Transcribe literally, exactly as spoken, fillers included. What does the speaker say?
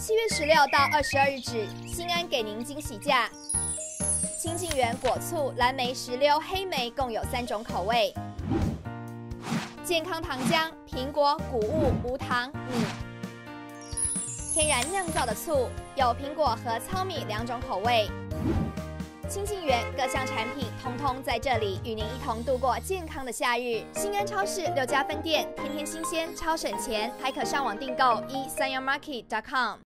七月十六到二十二日止，新安给您惊喜价。清净园果醋、蓝莓、石榴、黑莓共有三种口味。健康糖浆，苹果、谷物、无糖、米。天然酿造的醋，有苹果和糙米两种口味。清净园各项产品通通在这里，与您一同度过健康的夏日。新安超市六家分店，天天新鲜，超省钱，还可上网订购。一三幺 market dot com。